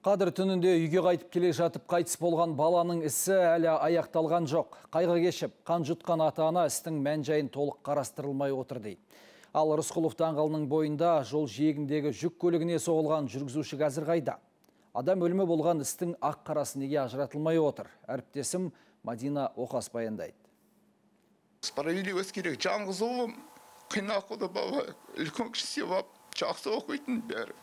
Қадір түнінде үйге қайтып келе жатып қайтыс болған баланың ісі әлі аяқталған жоқ. Қайғы кешіп, қан жұтқан ата-ана істің мән-жайын толық қарастырылмай отыр дейді. Ал Рысқұлов даңғылының бойында жол жиегіндегі жүк көлігіне соғылған жүргізуші қазір қайда? Адам өлімі болған істің ақ-қарасы неге ажыратылмай отыр? Әріптесім Мадина Оқас баяндайды. Справедливость керек. Жалғыз ұлым, қинақылы бала, үлкен кіші севап, жақсы оқитын бәрі.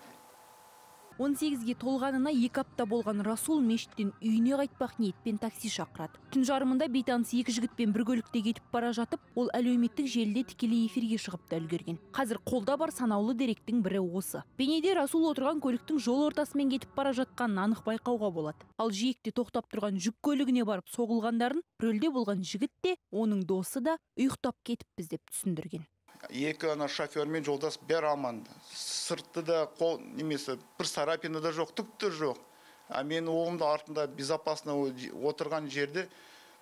18-ге толғанына 2 апта болған Расул мешіттен үйіне қайтпақ ниетпен такси шақырады. Түн жарымында бейтаныс 2 жігітпен бір көлікте кетіп бара жатып, ол әлеуметтік желіде тікелей эфирге шығып та үлгерген. Қазір қолда бар санаулы деректің бірі осы. Бейнеде Расул отырған көліктің жол ортасымен кетіп бара жатқанын анық байқауға болады. Ал жиекте тоқтап тұрған жүк көлігіне барып соғылғандарын рөлде болған жігіт те, оның досы да ұйықтап кетіппіз деп түсіндірген. Екі шофермен жолдас бер аман. Сыртты да қол немесе бір сарапины да жоқ, түкті жоқ. Мен оғымды артында безопасно отырған жерде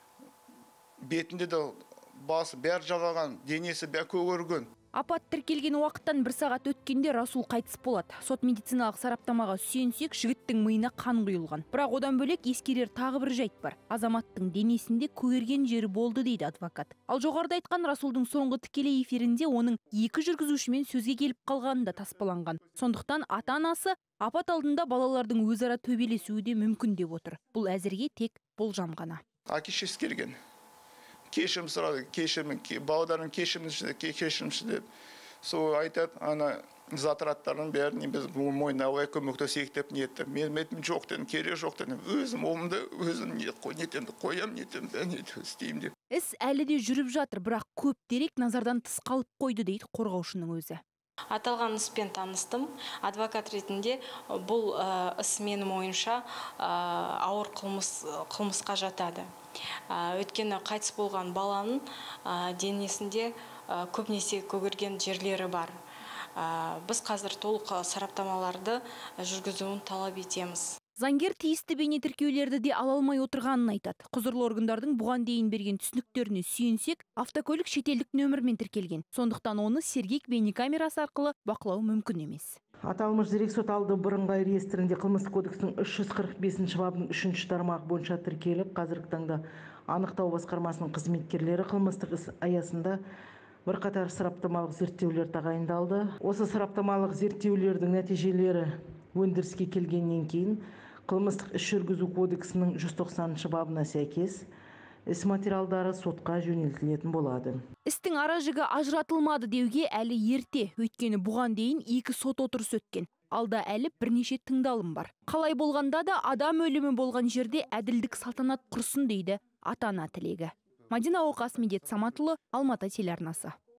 бетінде де басы бәр жалаған, денесі бәр көгерген. Апат тіркелген уақыттан 1 сағат өткенде Расул қайтыс болады. Сот медициналық сараптамаға сүйенсек, жігіттің миына қан құйылған. Бірақ одан бөлек ескерер тағы бір жайт бар. Азаматтың денесінде көгерген жері болды дейді адвокат. Ал жоғарыда айтқан Расулдың соңғы тікелей эфирінде оның 2 жүргізушімен сөзге келіп қалғаны да таспаланған. Сондықтан ата-анасы апат алдында балалардың өзара төбелесуі де мүмкін деп отыр. Бұл әзірге тек болжам ғана. Әке-шешесі келген. Кешірім сұрады, балалардың кешірімші деп. Сол айтады, ана затраттарын бәрін біз мойнауға көмектесейік деп ниетті. Мен жоқ дедім, керек жоқ дедім. Өзім оғымды өзім нетемді қоям, нетемді істеймін деп. Іс әлі де жүріп жатыр, бірақ көп дерек назардан тыс қалып қойды дейді қорғаушының өзі. Аталған іспен таныстым. Адвокат ретінде бұл іс менің ойымша ауыр қылмысқа жатады. Өйткені қайтыс болған баланың денесінде көбінесе көгерген жерлері бар. Біз қазір толық сараптамаларды жүргізуін талап етеміз. Заңгер тиісті бейне тіркеулерді де ала алмай отырғанын айтады. Құзырлы органдардың бұған дейін берген түсініктеріне сүйенсек, автокөлік шетелдік нөмірмен тіркелген. Сондықтан оны сергек бейнекамерасы арқылы бақылау мүмкін емес. Аталмыш дерек сот алды бірыңғай реестрінде қылмыстық кодекстің 345 бабының 3 тармағы бойынша тіркеліп, қазіргі таңда анықтау басқармасының қызметкерлері қылмыстық іс аясында бірқатар сараптамалық зерттеулер тағайындалды. Осы сараптамалық зерттеулердің нәтижелері өндіріске келгеннен кейін қылмыстық іс жүргізу кодексінің 190 бабына сәйкес іс материалдары сотқа жөнелтілетін болады. Істің ара-жігі ажыратылмады деуге әлі ерте, өйткені бұған дейін 2 сот отырысы өткен. Алда әлі бірнеше тыңдалым бар. Қалай болғанда да адам өлімі болған жерде әділдік салтанат құрсын дейді ата-ана тілегі. Мадина Оқас, Медет Саматұлы, Алматы телеарнасы.